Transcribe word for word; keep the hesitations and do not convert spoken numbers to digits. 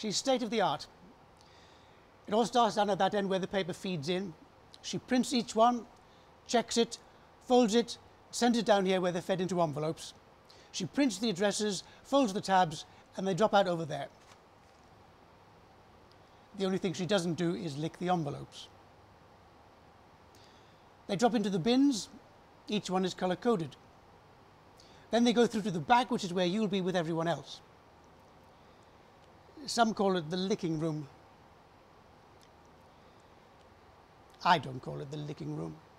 She's state of the art. It all starts down at that end where the paper feeds in. She prints each one, checks it, folds it, sends it down here where they're fed into envelopes. She prints the addresses, folds the tabs, and they drop out over there. The only thing she doesn't do is lick the envelopes. They drop into the bins. Each one is color-coded. Then they go through to the back, which is where you'll be with everyone else. Some call it the licking room. I don't call it the licking room.